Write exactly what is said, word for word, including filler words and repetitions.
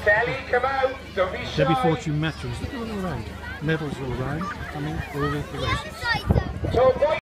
Sally, come out. Don't be shy. Debbie Fortune matches. Look all around. Medals all around. Coming all over the races. So, boy